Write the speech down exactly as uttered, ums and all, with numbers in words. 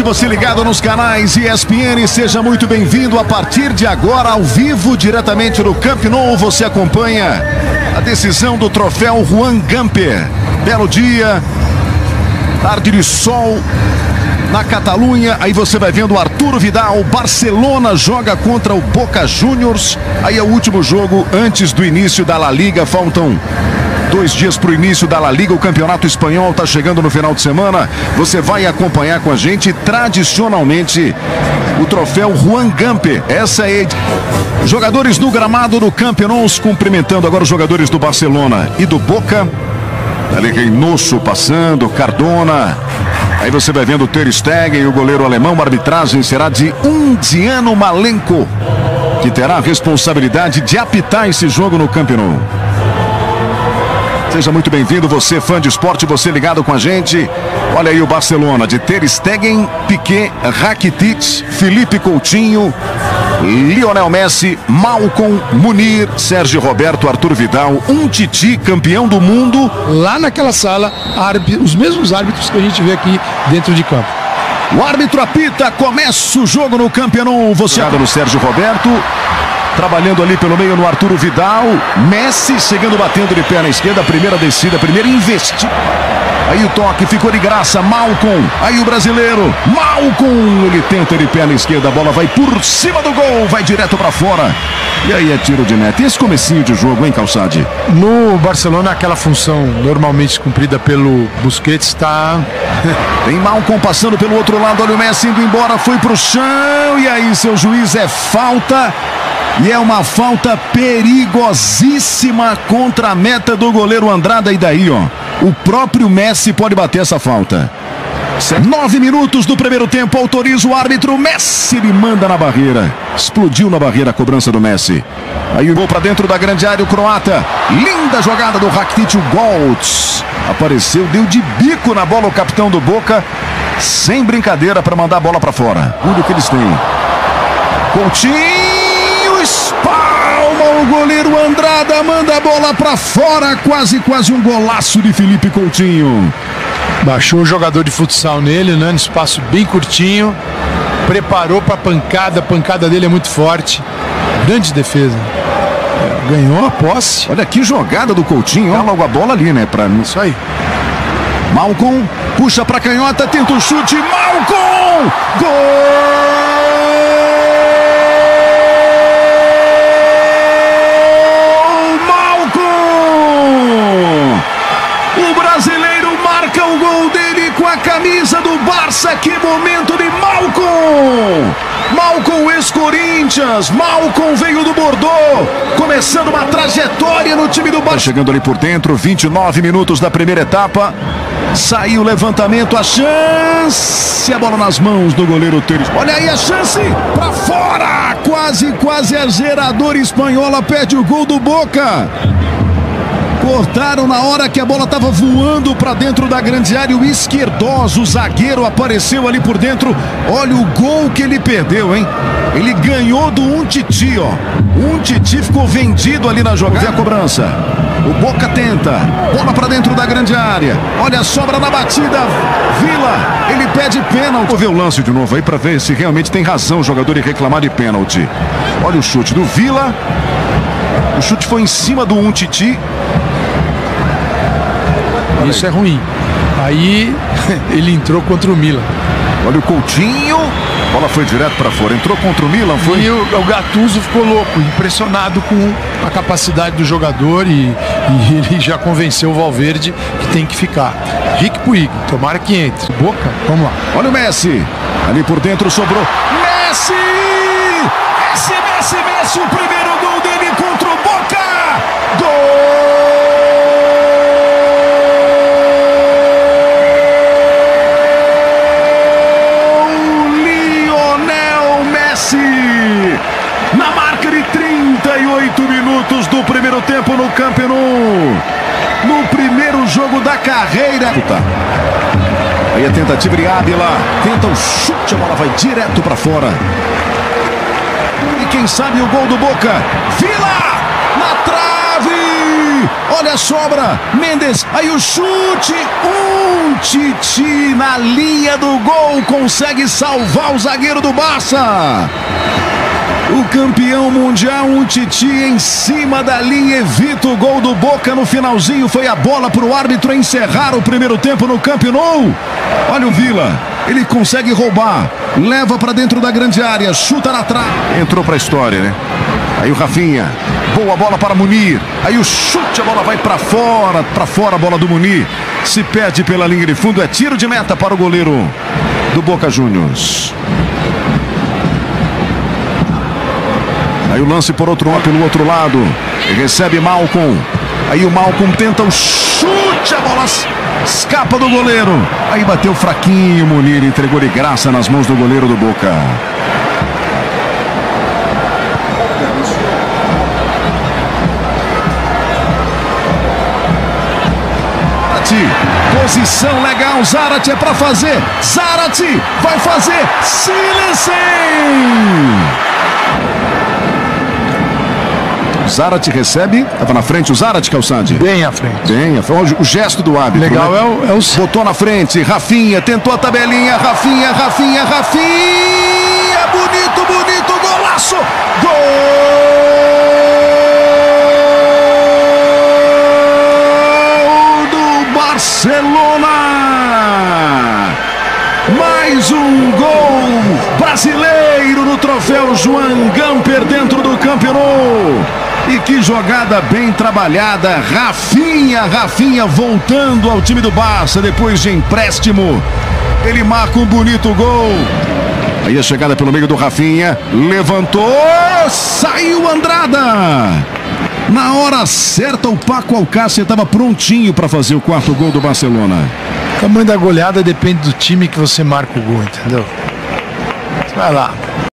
você ligado nos canais E S P N, seja muito bem-vindo. A partir de agora, ao vivo, diretamente do Camp Nou, você acompanha a decisão do troféu Juan Gamper. Belo dia, tarde de sol na Catalunha. Aí você vai vendo o Arturo Vidal. Barcelona joga contra o Boca Juniors. Aí é o último jogo antes do início da La Liga. Faltam dois dias para o início da La Liga. O campeonato espanhol está chegando no final de semana. Você vai acompanhar com a gente tradicionalmente o troféu Juan Gamper. Essa é jogadores no gramado do Camp Nou, cumprimentando agora os jogadores do Barcelona e do Boca. Ali Reynoso passando, Cardona. Aí você vai vendo o Ter Stegen e o goleiro alemão. A arbitragem será de Undiano Malenko, que terá a responsabilidade de apitar esse jogo no Camp Nou. Seja muito bem-vindo, você fã de esporte, você ligado com a gente. Olha aí o Barcelona de Ter Stegen, Piqué, Rakitic, Felipe Coutinho, Lionel Messi, Malcom, Munir, Sérgio Roberto, Arturo Vidal, Umtiti, campeão do mundo. Lá naquela sala, os mesmos árbitros que a gente vê aqui dentro de campo. O árbitro apita, começa o jogo no Camp Nou. Você no Sérgio Roberto, trabalhando ali pelo meio no Arturo Vidal. Messi chegando, batendo de pé na esquerda. Primeira descida, primeira investida. Aí o toque ficou de graça. Malcom. Aí o brasileiro. Malcom. Ele tenta de pé na esquerda. A bola vai por cima do gol. Vai direto pra fora. E aí é tiro de meta. E esse comecinho de jogo, hein, Calçade? No Barcelona, aquela função normalmente cumprida pelo Busquets está... Tem Malcom passando pelo outro lado. Olha o Messi indo embora. Foi pro chão. E aí, seu juiz, é falta. E é uma falta perigosíssima contra a meta do goleiro Andrada. E daí, ó, o próprio Messi pode bater essa falta. Nove minutos do primeiro tempo, autoriza o árbitro. Messi, ele manda na barreira. Explodiu na barreira a cobrança do Messi. Aí o gol para dentro da grande área, o croata. Linda jogada do Rakitic, o Goltz. Apareceu, deu de bico na bola o capitão do Boca. Sem brincadeira para mandar a bola para fora. Tudo que eles têm. Coutinho. Espalma o goleiro Andrada, manda a bola pra fora, quase, quase um golaço de Felipe Coutinho. Baixou o jogador de futsal nele, né, no espaço bem curtinho, preparou pra pancada, a pancada dele é muito forte, grande defesa. É, ganhou a posse. Olha que jogada do Coutinho, olha logo a bola ali, né, pra mim. Isso aí. Malcom, puxa pra canhota, tenta o chute, Malcom! Gol! Camisa do Barça, que momento de Malcom! Malcom ex-Corinthians, Malcom veio do Bordeaux, começando uma trajetória no time do Barça. Chegando ali por dentro, vinte e nove minutos da primeira etapa. Saiu o levantamento, a chance, a bola nas mãos do goleiro Ter. Olha aí a chance, pra fora! Quase, quase a geradora espanhola perde o gol do Boca. Cortaram na hora que a bola estava voando para dentro da grande área. O Izquierdoso, o zagueiro, apareceu ali por dentro. Olha o gol que ele perdeu, hein? Ele ganhou do Umtiti, ó. O Umtiti ficou vendido ali na jogada. Vê a cobrança. O Boca tenta. Bola para dentro da grande área. Olha a sobra na batida. Vila, ele pede pênalti. Vou ver o lance de novo aí para ver se realmente tem razão o jogador em reclamar de pênalti. Olha o chute do Vila. O chute foi em cima do Umtiti. Isso é ruim. Aí ele entrou contra o Milan. Olha o Coutinho. A bola foi direto para fora. Entrou contra o Milan, foi? E o, o Gattuso ficou louco, impressionado com a capacidade do jogador e, e ele já convenceu o Valverde que tem que ficar. Rick Puig, tomara que entre. Boca, vamos lá. Olha o Messi. Ali por dentro sobrou. Messi! Messi, Messi, Messi. O primeiro gol dele contra o Boca. Gol! Na marca de trinta e oito minutos do primeiro tempo no Camp Nou, no primeiro jogo da carreira. Aí a tentativa de Ávila, tenta o chute, a bola vai direto para fora. E quem sabe o gol do Boca. Vila na trave. olha a sobra, Mendes, aí o chute, um Titi na linha do gol, consegue salvar o zagueiro do Barça. O campeão mundial, um Titi em cima da linha, evita o gol do Boca no finalzinho. Foi a bola para o árbitro encerrar o primeiro tempo no Camp Nou. Olha o Vila, ele consegue roubar, leva para dentro da grande área, chuta na trave. Entrou para a história, né? Aí o Rafinha, boa bola para Munir. Aí o chute, a bola vai para fora, para fora a bola do Munir. Se perde pela linha de fundo, é tiro de meta para o goleiro do Boca Juniors. Aí o lance por outro, pelo outro lado. Recebe Malcom. Aí o Malcom tenta o chute. A bola escapa do goleiro. Aí bateu fraquinho. Munir entregou de graça nas mãos do goleiro do Boca. Posição legal. Zarate é para fazer. Zarate vai fazer. Silencem! Zarate recebe, estava na frente o Zarate, Calçade. Bem à frente. Bem à frente. O gesto do árbitro. Legal, né? é, o, é o... Botou na frente, Rafinha, tentou a tabelinha, Rafinha, Rafinha, Rafinha. Bonito, bonito, golaço. Gol do Barcelona. Mais um gol brasileiro no troféu Joan Gamper dentro do Camp Nou. E que jogada bem trabalhada. Rafinha, Rafinha voltando ao time do Barça depois de empréstimo. Ele marca um bonito gol. Aí a chegada pelo meio do Rafinha. Levantou, saiu Andrada. Na hora certa o Paco Alcácer estava prontinho para fazer o quarto gol do Barcelona. O tamanho da goleada depende do time que você marca o gol, entendeu? Vai lá.